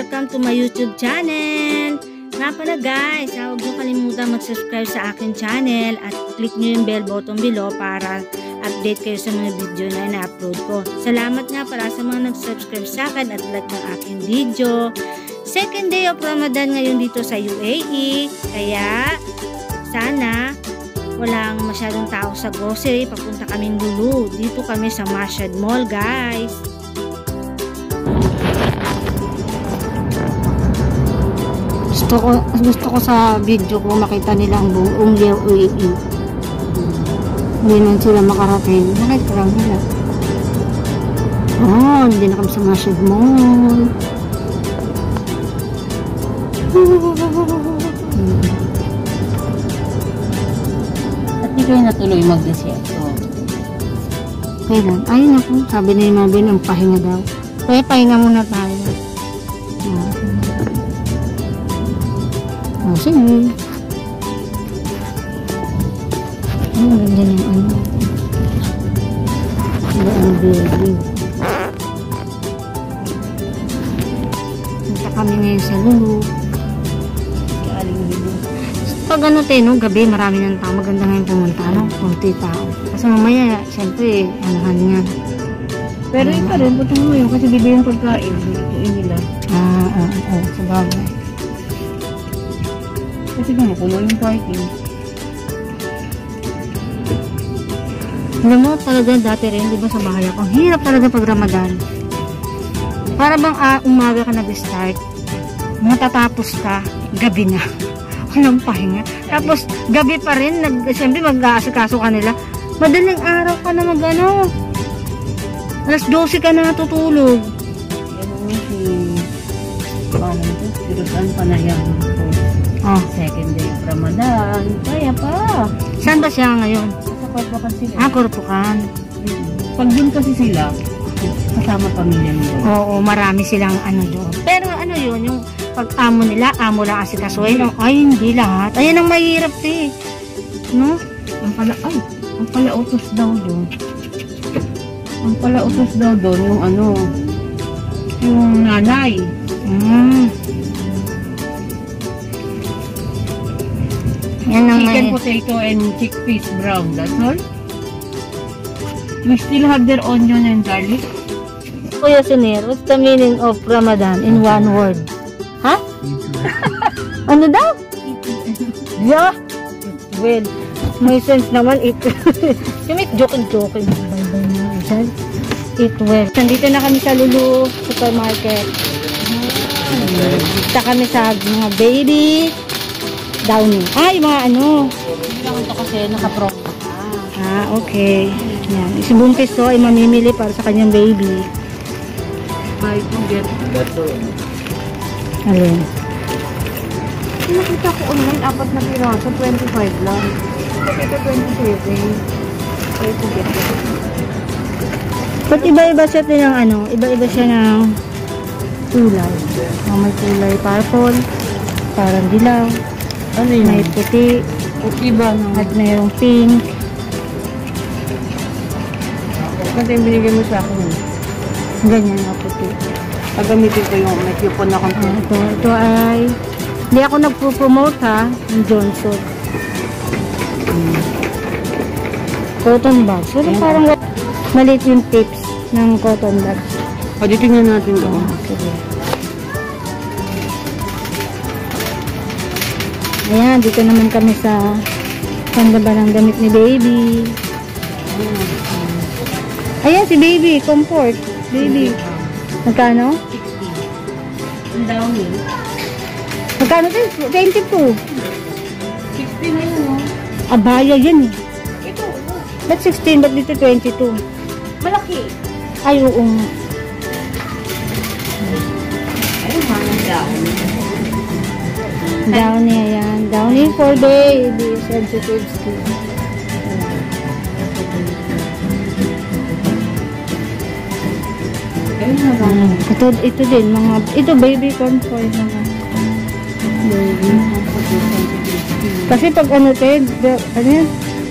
welcome to my YouTube channel. Nga pala guys, huwag niyo kalimutan mag-subscribe sa akin channel at click niyo yung bell button below para update kayo sa mga video na ina-upload ko. Salamat nga pala sa mga nag-subscribe sa akin at like ng aking video. Second day of Ramadan ngayon dito sa UAE, kaya sana walang masyadong tao sa grocery. Papunta kaming Lulu. Dito kami sa Mashhad Mall guys. Gusto ko sa video ko makita nila ang buong UAE. Hindi na sila makarating. Nakita lang nila. Oh, hindi na kami sa Mashhad Mall. At di kayo natuloy mag-desierto? Kailan? Ayun ako. Sabi ni Mabin, ang pahinga daw. Kaya pahinga muna tayo. Oh, sige. Ang ganda ng ano. Ang building. Punta kami ngayon sa Lulu. Pag ano tayo, gabi, marami ng tao. Maganda ngayon pumunta, no? Kunti tao. Kasi mamaya, syempre, anuhan nga. Pero ikaw rin, punta mo yun kasi bibili yung pagkain. Bibili nila. Oo, sa bagay. Kasi kung puno yung parking. Alam mo, talaga dati rin, di ba sa bahay ako, ang hirap talaga pag Ramadan. Para bang umaga ka nag-start, matatapos ka, gabi na. Walang pahinga. Tapos, gabi pa rin, siyempre mag-aasikaso ka nila. Madaling araw ka na mag-ano. Alas 12 ka na natutulog. Yan si paano ito? Pirutan pa na yan. Second day of Ramadan. Kaya pa. Saan ba siya ngayon? Sa Korpokan sila. Korpokan. Pag dun kasi sila, kasama pamilya nila. Oo, marami silang ano doon. Pero ano yun, yung pag-amo nila, amo lang asikasuhin. Ay, hindi lahat. Ayan ang mahirap eh. No? Ang palautos daw doon. Ang palautos daw doon, yung ano, yung nanay. Yan ang Chicken, potato, and chickpeas brown. That's all. We still have their onion and garlic. Kuya Sinir, what's the meaning of Ramadan in one word? Ha? Ano daw? Yeah. Well, may sense naman it. Yung joking. Eat well. Nandito na kami sa Lulu Supermarket. Kita kami sa mga baby Downy. Ay, mga ano. Hindi lang ito kasi naka-promo. Okay. Yan. Si Buntis to ay mamimili para sa kanyang baby. Buy to get. Alin? Nakita ko online, 4 na piraso, 25 lang. Kasi ito 27. Buy to get. Ba't iba-iba siya ng ano? Iba-iba siya ng kulay. May kulay purple, parang dilaw. Ano yun? May puti. Puti ba? At mayroong pink. Kasi yung binigyan mo sa akin. Ganyan na puti. Pagamitin ko yung may coupon na kung Ito ay hindi ako nagpo-promote ha. Yung Johnson. Cotton bags. So, parang maliit yung tips ng cotton bags. Pwede tingnan natin ito. Sige. Ayan, dito naman kami sa pandaba ng damit ni baby. Ayan si baby, comfort. Baby. Magkano? 60. Ang dami. Magkano din? 22. 60 na yun, no? Abaya yan eh. Ito. Ba't 16? Ba't dito 22? Malaki. Ay, oo. Ayun, hanang dami. Downy, ayan. Downy for baby. Sensitive skin. Ito din, mga, ito baby comfort naman. Baby. Kasi pag ano tayo, ano yan?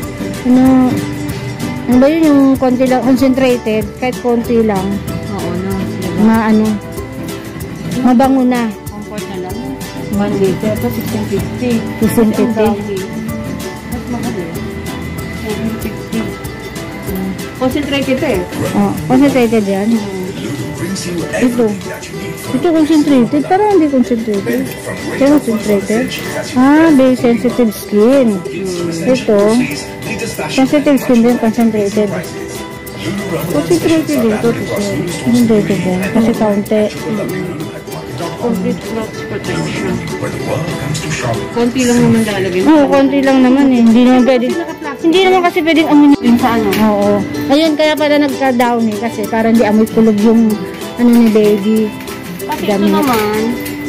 Ano ba yun yung konti lang, concentrated, kahit konti lang. Oo, no. Mga ano, Mabango na. Comfort na lang. 1 liter. Ito 1650. 1650. Mas mahal eh. 760. Concentrated eh. Oh, concentrated yan. Ito. Ito concentrated. Parang hindi concentrated. Ito concentrated. Ah, very sensitive skin. Ito. Sensitive skin din, concentrated. Concentrated din. Ito. Concentrated din. Kasi kaunti. Complete flux protection. Konti lang naman lalagay. Oo, konti lang naman eh. Hindi naman pwede. Hindi naman kasi pwedeng amunin sa ano. Oo. Ayun, kaya pala nagka-down eh. Kasi parang di amoy kulog yung ano ni baby. Kasi ito naman,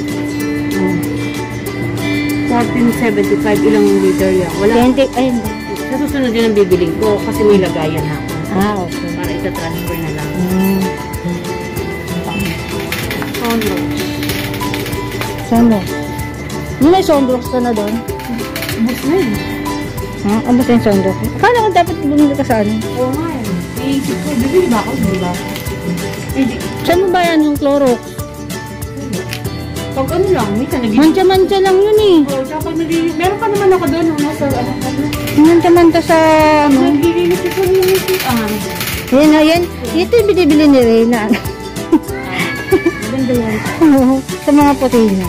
1475, ilang liter yan. Wala. 20, ayun. Sa susunod yun ang bibiling ko kasi may lagayan na ako. Ah, okay. Para ita-transfer na lang. Sunroof. Sunroof. Yung may sunroof ka na doon? Ubus na yun. Ha? Amos na yung sunroof? Akala ko dapat bumili ka sa ano? Oo nga eh. Iisip ko, bibili ba ako? Bibili ba ako? Hindi. Saan mo ba yan yung Clorox? Pag ano lang, minsan nagiging... Mantsa-mantsa lang yun eh. Oo, tsaka pag nagiging... Meron pa naman ako doon, nasa ano. Mantsa-mantsa sa ano? Naglilinis ito rin yung sitaan. Yan na yan. Ito yung binibili ni Reyna. Maganda yan. Oo, sa mga puti niya.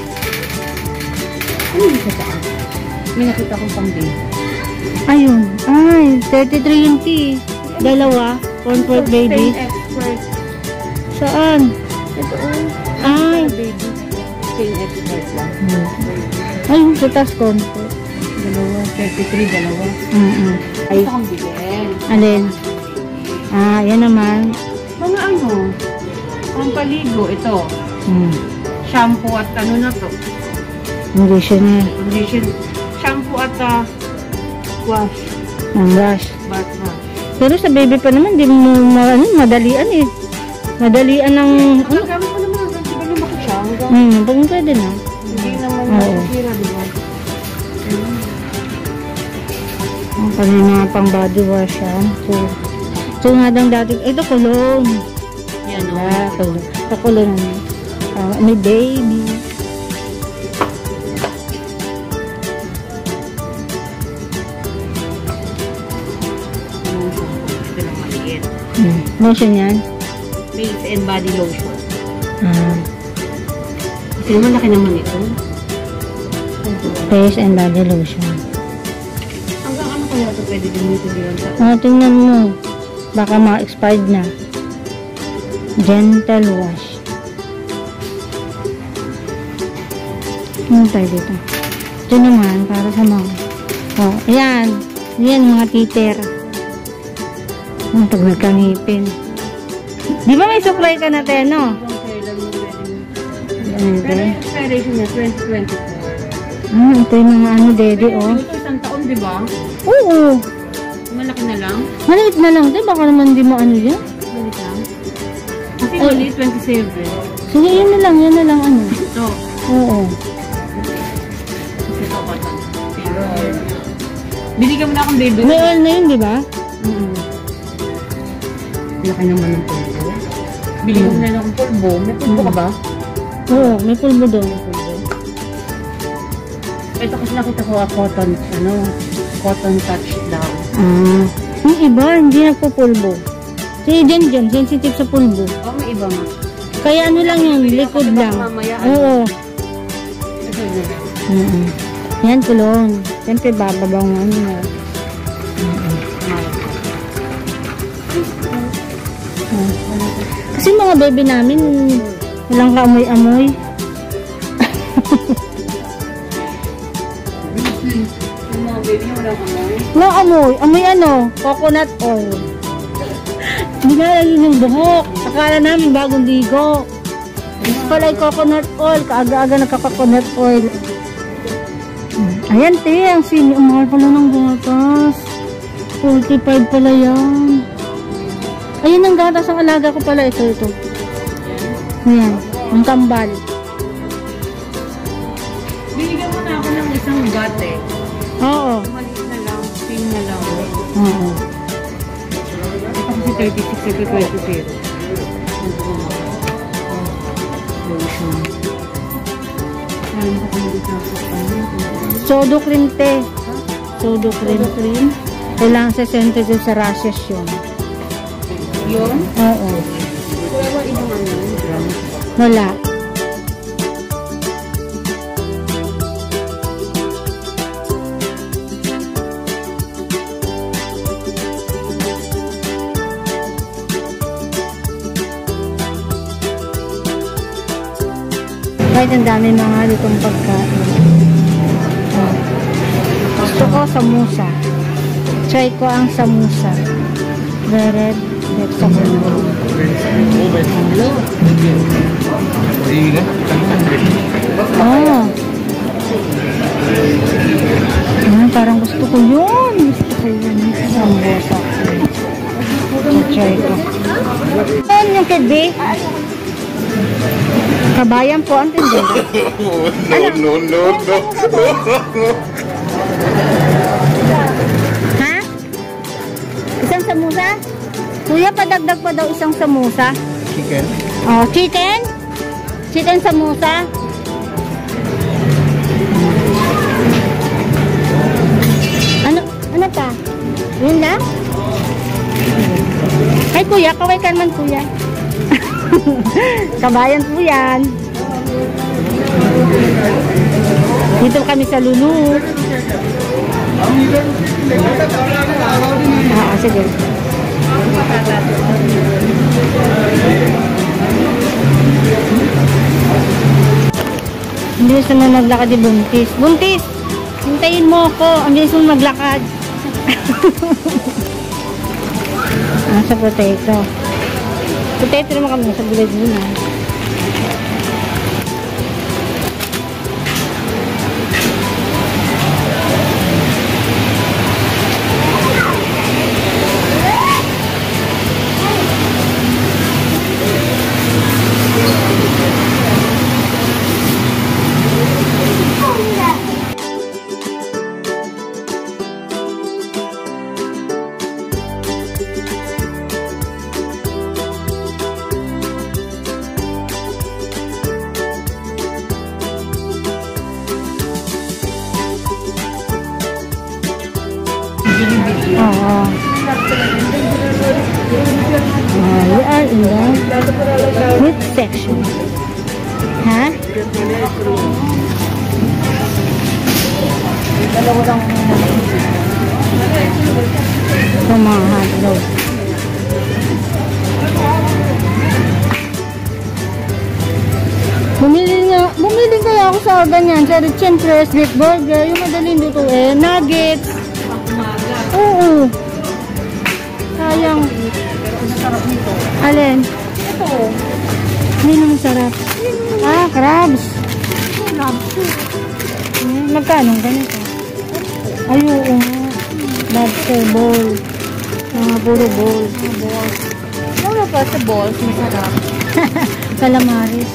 Ano yung sitaan? May nakita kong pang-day. Ayun. Ay, 33 yung tea. Dalawa. Comfort baby. Pain expert. Saan? Ito oh. Ay. Baby. Pain expert lang. Ayun, sa taas comfort. Dalawa. 33, dalawa. Ay, Ito kong bilhin. alin? Ah, yan naman. Mga ano? Pampaligo. Ito. Shampoo at ano na to? Conditioner. Condition. Shampoo at wash. Ang brush. Bath wash. Pero sa baby pa naman, di mo madalian eh. Madalian ng... Ang gamit ko naman hanggang siya lumaki siya. Hanggang Pwede na. hindi naman Oo. nasira, diba? Ang kanina pang body wash yan. So nga lang dati, ito cologne. Yan o. Ah, cologne. Ito cologne. May baby. Ito lang maliit. Lotion yan. Face and body lotion. Ah, Kasi naman laki naman ito. face and body lotion. Hanggang ano kaya ito pwede gamitin din sa... Tingnan mo. Baka ma-expired na. Gentle wash. Ano tayo dito? Ito naman, para sa mga... Oh, ayan. Ayan, mga titer. Ang pag nagkangipin. Di ba may supply ka na tayo, no? Hanggang kailan mo pwede... Ano Pero ito? yung expiration niya, 2024. Ito yung mga ano, dede, oh. Ito isang taon, di ba? Oo. Malaki na lang. Maliit na lang, di? Baka naman di mo ano yan. Maliit lang. Kasi maliit, 27. Sige, yan na lang, ano. Ito. Oo. Ito ko ito. Binigyan mo na akong baby. May oil na yun, di ba? Laki naman ng pulbo. Binigyan mo na lang akong pulbo. May pulbo ka ba? Oo, may pulbo doon. Ito kasi nakita ko cotton, cotton touch daw. Yung iba, hindi nagpupulbo. Si Jen, sensitive sa pulbo. Oh, may iba nga. Kaya ano lang yun, liquid lang. Oo. Ito na. Yan, kulon. Siyempre, bababaw nga nyo. Kasi mga baby namin, walang kaamoy-amoy. Yung mga baby niya walang amoy. No, amoy ano? Coconut oil. Hindi na lagi yung buhok. Akala namin bagong ligo. Pala yung coconut oil. Kaaga-aga nagka-coconut oil. Ayan, te. Ang mahal pala ng gatas. 45 pala yan. Ayun ang gatas ang alaga ko pala. Ito. Ayan. Ang kambal. Binigyan mo na ako ng isang gate. Oo. Maliit na lang, pin na lang. Oo. Ito kasi 36, ito 20. lotion. Sodo cream, te. Sodo cream. Kailangan sa sensitive sa rashes yun. Yun? Oo. Wala ba ibang ano? Wala. Kahit ang dami mga litong pagkain. Gusto ko samusa. Try ko ang samusa. Red hexagonal. Oh. Parang gusto ko yun. Gusto ko yun. Samusa. Try ko. Ano yung kidbi? Kabayan po ang tindera. No. Ha? Isang samusa? Kuya, padagdag pa daw isang samusa. Chicken? Oh, chicken? Chicken samusa? Ano pa? Yun lang? Ay, kuya, kaway ka naman, kuya. Kabayan po yan. Dito kami sa Lulu. Sige. Ang bilis naman maglakad ni Buntis. Buntis! Hintayin mo ako. Ang bilis mo maglakad. Sa potato. Potato naman kami sa gulay muna. We are in the meat section. Ha? Ito mga hotdog. Bumili kaya ako sa ganyan, sa rich and fresh beef burger, yung madaling lutuin, nuggets. Oo. Sayang. Alin? Ito. Hindi naman sarap. Crabs. Magkano ganito? Ay, oo nga. Lobster bowl. Mga puro balls. Ano pa sa balls? Masarap. Calamaris.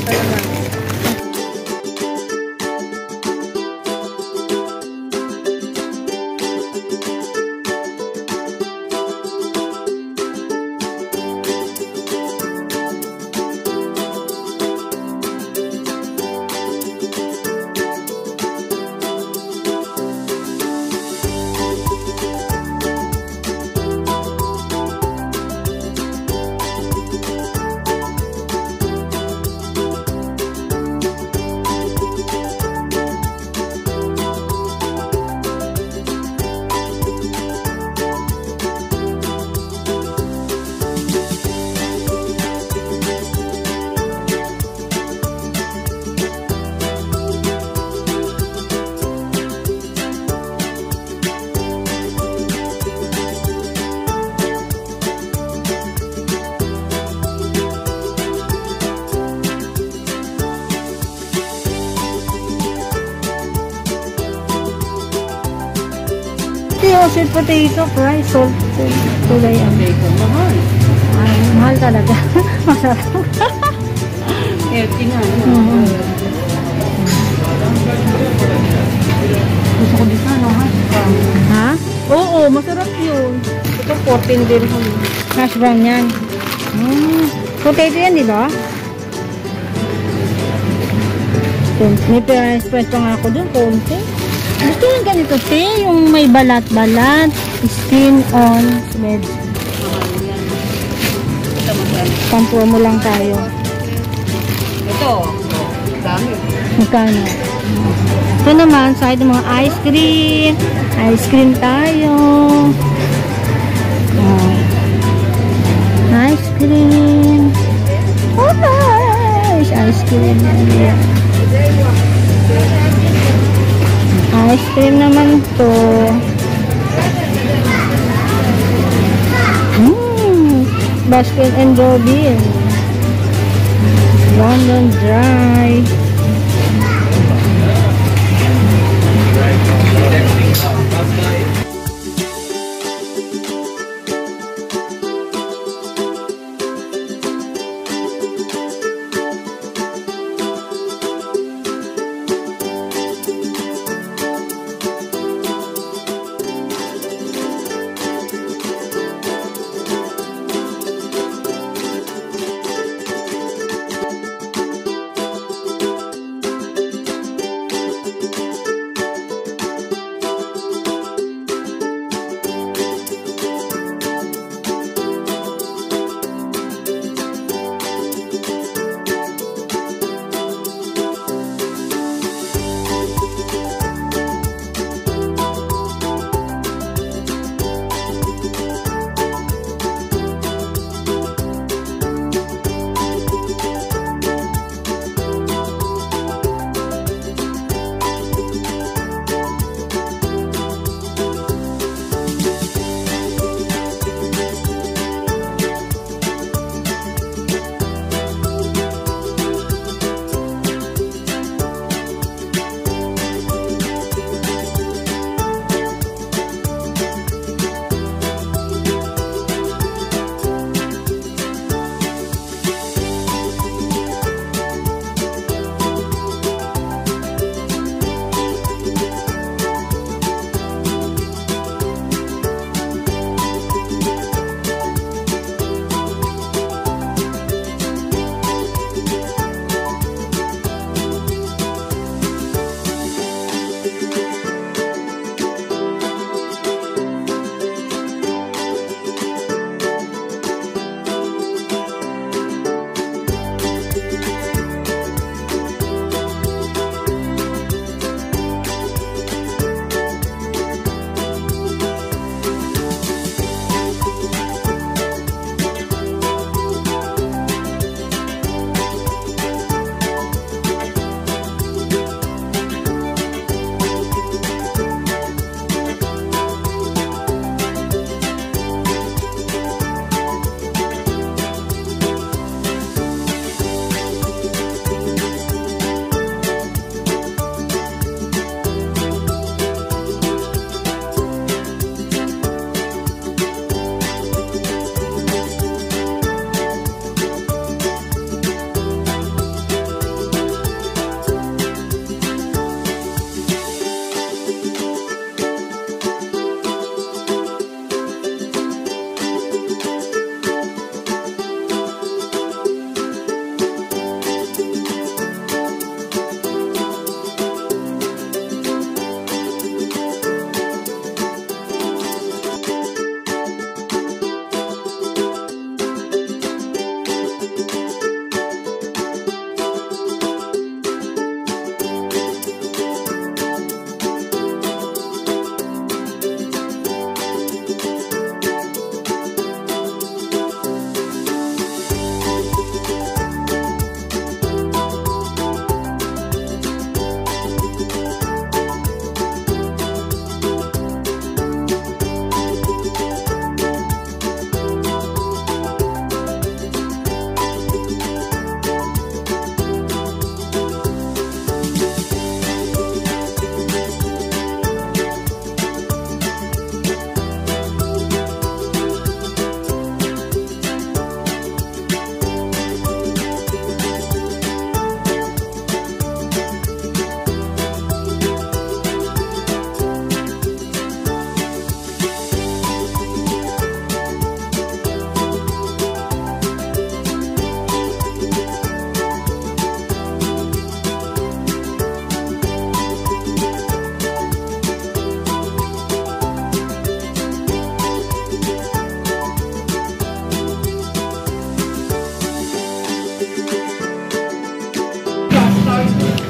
Sweet potato fry, salt, kulay ang bacon. Mahal talaga. Masarap. Healthy nga. Gusto ko dito, no? Ha? Oo, masarap yun. Ito 14 din. Hash brown yan. Potato yan, di ba? May price pa nga ako dun, konti. Gusto yung ganito, te, yung may balat-balat, skin on, med. Ito magkano? Pang-promo lang tayo. Ito. Dami. Magkano? Ito naman, side ng mga ice cream. Ice cream tayo. Oh. Ice cream. Oh, nice. Ice cream. Ice cream naman to. Baskin and Robbins. London Dry.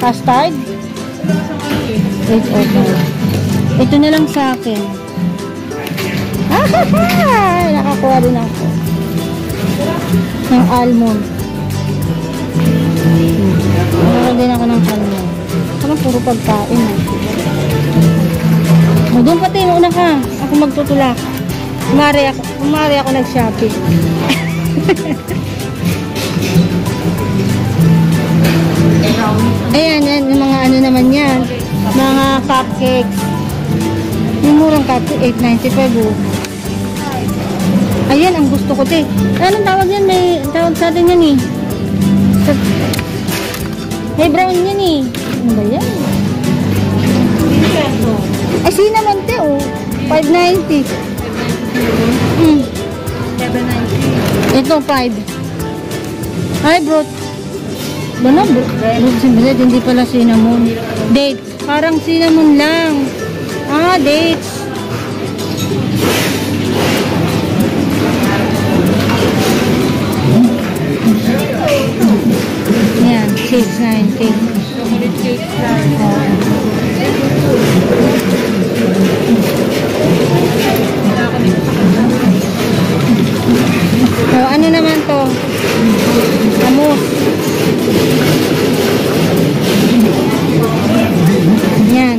Custard? 805. Ito na lang sa akin. Nakakuha din ako. Ng almond. Nakakuha din ako ng almond. Parang puro pagkain. Doon pati, una ka. Ako magtutulak. Kumari ako nag-shopping. Ayan, yung mga ano naman yan. Mga cupcakes. Yung murang cupcake, 8.95 oh. Ayan, ang gusto ko te. Anong tawag yan? May tawag sa atin yan eh. May brown yan eh. Ano ba yan? Ay, cinnamon te oh. 5.90. 7.90. Ito, 5. Ay, bro. Ano, bro? Hindi pala cinnamon. Dates. Parang cinnamon lang. Ah, dates. Yan, 6.90. So, ano naman to? Amus. Yan.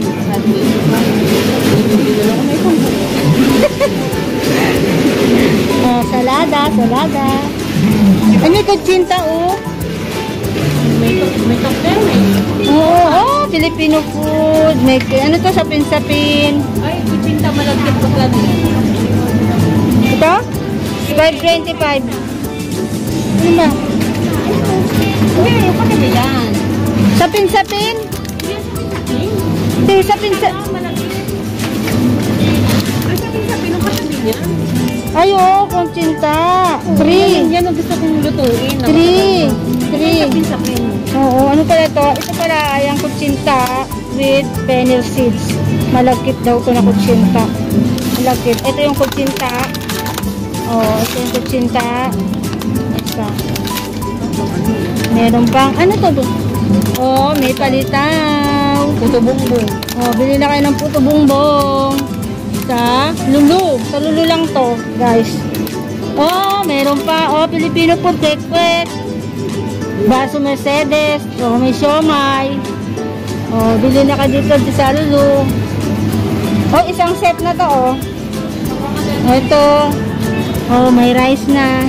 Oh, salada. Ay, may kutsinta, oh. May tokter, Oo, Filipino food. May, ano to, sapin-sapin. Ay, kutsinta malagkit ko ka Ito? 5.25. Ano ba? Hindi, yung katabi yan. Sapin-sapin? Hindi, sapin-sapin. Ay, sabi nung katabi niya. Ay, oo, kutsinta. 3. Yan ang gusto kong lutuin. 3. Sapin. Oo, ano pala ito? Ito pala ay ang kutsinta with fennel seeds. Malagkit daw ito na kutsinta. Malagkit. Ito yung kutsinta. Oo, ito yung kutsinta. Ito. Meron pang, ano to? Oo, may palitaw. Puto bongbong. Oo, bili na kayo ng puto bongbong. Sa Lulu. Sa Lulu lang to, guys. Oo, meron pa. Oo, Filipino food, kwek-kwek. Baso Mercedes. Oo, may siomay. Oo, bili na ka dito sa Lulu. Oo, isang set na to, oh. Ito. Oo, may rice na.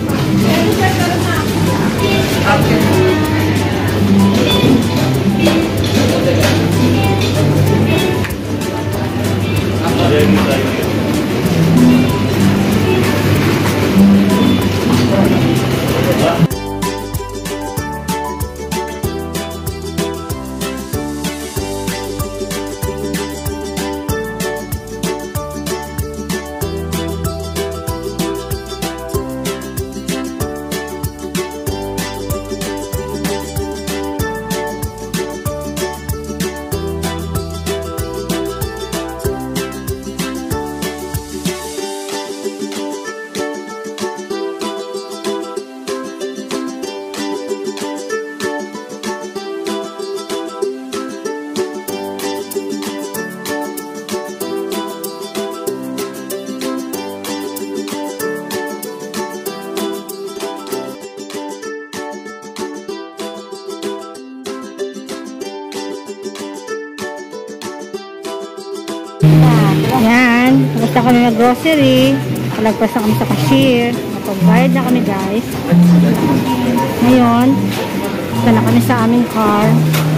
Yan, tapos na kami mag-grocery. Palagpas na kami sa cashier. Napag-bayad na kami, guys. Ngayon, punta na kami sa aming car.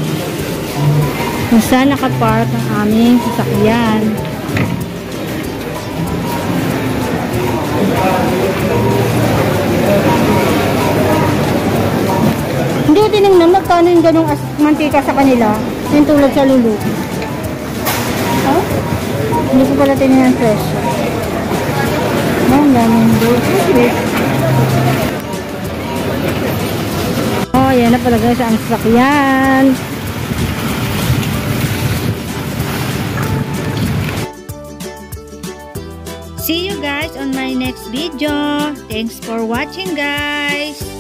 Kung saan nakapark ang aming sasakyan. Hindi ko tinignan magkano yung ganong mantika sa kanila. Yung tulad sa Lulu. Oh? Hindi ko pala tinignan presyo. Ang daming bullshit. Oh, yan na pala guys ang sasakyan. See you guys on my next video. Thanks for watching, guys.